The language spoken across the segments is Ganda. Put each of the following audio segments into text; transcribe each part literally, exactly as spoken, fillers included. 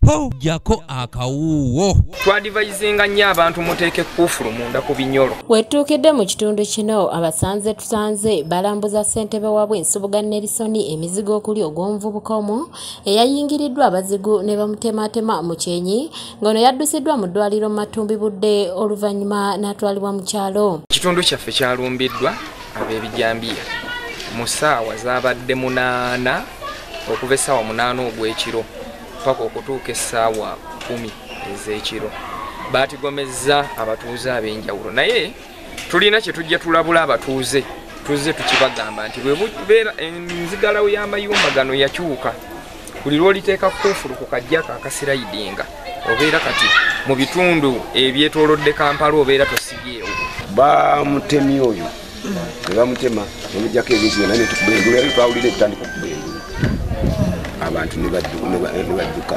ho jako akawuwo twadvisinga nnyo abantu muteeke kufulu munda ku binyolo. Wetuukidde mu kitundu kino abasanze tusanze balambuza ssentebe wa bwensubuga Nelisoni emizigo okuli ogw'omuvubuka omu eyayingiriddwa abazigu ne bamutematema mu kyenyi ng'ono yaddusiddwa mu ddwaliro mu Matumbi budde oluvannyuma n'atwalibwa mu kyalo. Ekitundu kyaffe kyalumbiddwa ab'ebijambiya mu ssaawa zaabadde munaana okuva essaawa munaana ogw'ekiro paka okutuuka essaawa kumi ez'ekiro. Baatigomezza abatuuze ab'enjawulo naye tulina kye tujja tulabula abatuuze tuzze tukibagamba nti bwe bubeera enzigalawo y'amayumba gano yakyuka buli lw'oliteeka kufulu ku kajjaka akasirayidinga obeera kati mu bitundu ebyetoolodde Kampala obeera tosibyewo. Bamutemye oyo ne bamutema nemujjako ebintu byonna ne tukubengula yali twawulira ekutandika okubengula abantu ne badduka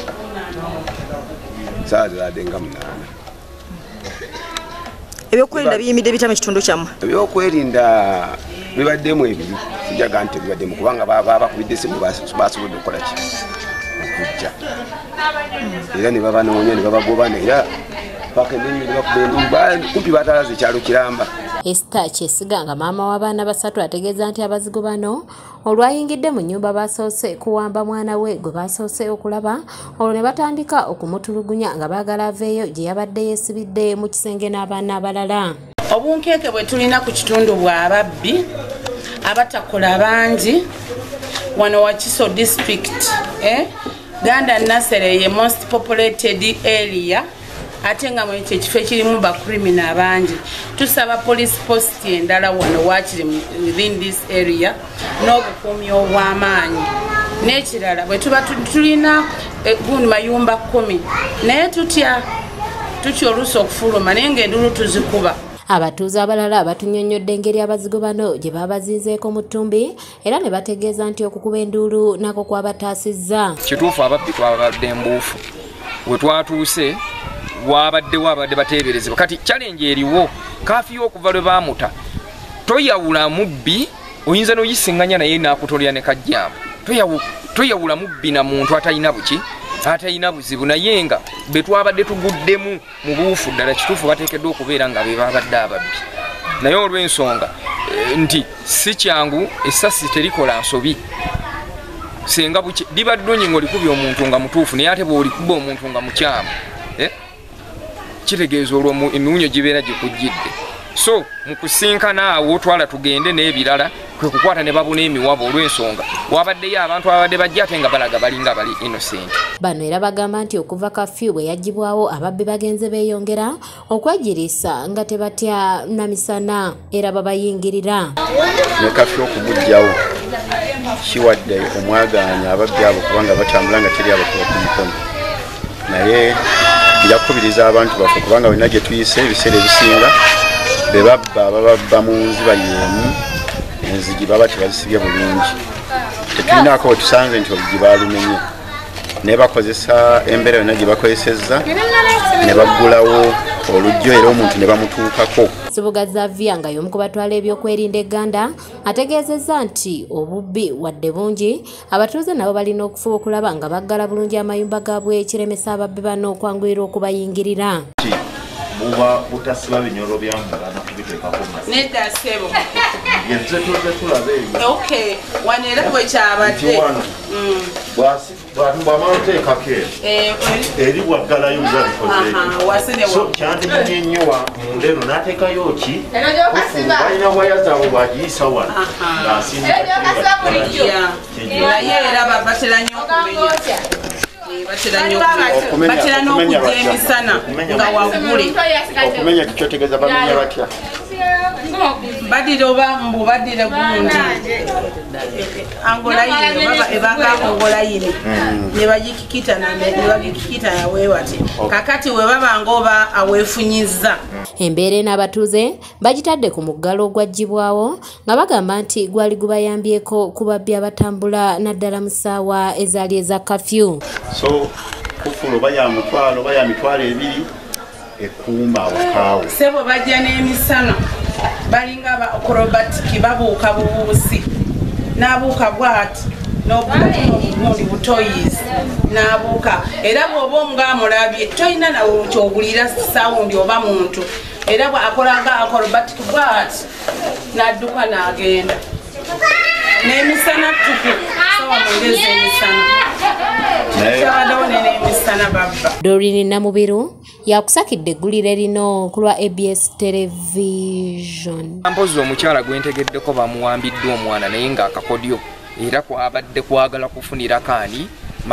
saa ziradde nga munaana. Ebyokwerinda biyimidde bitya mu kitundu kyammwe? Ebyokwerinda bibaddemu ebiri sijaga nti bibaddemu kubanga baba bakubidde essimu basobodde okukola ki okujja era ne babanoonya ne babagoba era paka ennyonyi ne bakuba kumpi batalaze ekyalo Kiramba. Esther Kyesiga nga maama w'abaana basatu ategeeza nti abazigo bano olwayingidde mu nnyumba basoose kuwamba mwana we gwe basoose okulaba olwo ne batandika okumutulugunya nga baagala aveeyo gye yabadde yeesibidde mu kisenge n'abaana abalala. Obunkeeke bwe tulina ku kitundu bwa babbi abatakola bangi wano Wakiso district eh? Ganda Nasere ye most populated area ate nga mwekyo ekifo ekirimu bakrimina abangi. Tusaba police post endala wano wakiri within this area n'obukuumi obw'amaanyi. N'ekirala bwe tuba tulina gundi mayumba kumi naye tutya tutya oluusi okufuluma naye ng'endulu tuzikuba. Abatuuze abalala batunnyonnyodde engeri abazigo bano gye babazinzeeko mu ttumbi era ne bategeeza nti okukuba enduulu nako kwabataasizza. Kituufu ababbi twabadde mbuufu we twatuuse wabadde wabadde bateeberezebwa kati challenge eriwo kafiyo okuva lwe baamuta toyawula mubbi oyinza n'oyisinganya naye n'akutolera ne kajjamba toyawula mubbi na muntu atalina buki atalina buzibu naye nga be twabadde tuguddemu mu buufu ddala kituufu bateekeddwa okubeera nga be babadde ababbi naye olw'ensonga nti si kyangu essasi terikola nsobi senga buki liba ddonyi ng'olikubya omuntu nga mutuufu naye ate bw'olikuba omuntu nga mukyamu kitegeeza olwo emiwunyo gibeera gikujjidde. So mu kusinkana awo twala tugende n'ebirala kwe kukwata ne babuna emiwabo olw'ensonga wabaddeyo abantu abadde bajja ate nga balaga balinga bali innocent. Bano era bagamba nti okuva kafyu bwe yagibwawo ababbi bagenze beeyongera okwegirisa nga tebatya namisana era babayingirira. Ne kafyu okugujjawo kiwadde omwagaanya ababbi abo kubanga batambula nga teri abakuba ku mikono naye yakubiriza abantu baffe kubanga wena gye tuyise ebiseera ebisinga be babba bababba mu nziba y'emu enzigi baba tebazisibye bulungi tetulinaako we tusanze nti olugi baalumenye naye bakozesa embeera yonna gye bakozesezza ne baggulawo olujjo era omuntu ne bamutuukako. Sibuga Zavia nga y'omu ku batwala ebyokwerinda egganda ategeezezza nti obubbi wadde bungi abatuuze nabo balina okufuba okulaba nga baggala bulungi amayumba gaabwe ekiremesa ababbi bano okwanguyira okubayingirira. Buba butasiba binyolo byambala na kubiteekako nedda ssebo yenze tuze tulabe okay wanera bwe kyabadde bwamateekako eri waggalayo bikoze so kyandimunye nnyo munda eno n'ateekayo ki balina waya zaabwe bwagiyisa wano naye era batera nnyo okumenya batera n'okujja emisana nga waggule okumenya kikyotegeeza bamenya batya badira oba mbu badira gundi angolayini baba ebanga angolayini ne bagikikita ne bagikikita yawe wati kakati we baba ngoba awefunyizza. Embeera n'abatuuze bagitadde ku muggalo ogwaggyibwawo nga bagamba nti gwali gubayambyeko ku babbi abatambula naddala mu ssaawa ezaali eza kafyu. So kufulu baya mutwalo baya mitwalo ebiri ekumba wakaawo sebo bajja n'emisana balinga ba acrobatic babuuka bubuusi n'abuuka bwati n'obundi butoyizi n'abuuka era bw'oba omug'amulabye toyina nawe kyogulira sawundi oba muntu era bw'akolaga acrobatic bwat n'adduka n'agenda n'emisana tuku sawa mwongeza emisana kyabaddewo n'emisana babba. Doreen Namubiru yakusakidde eggulire lino ku lwa A B S television. Mpozi omukyala gwentegeddeko bamuwambiddwa omwana naye ng'akakodyo era kwabadde kwagala kufunira kaani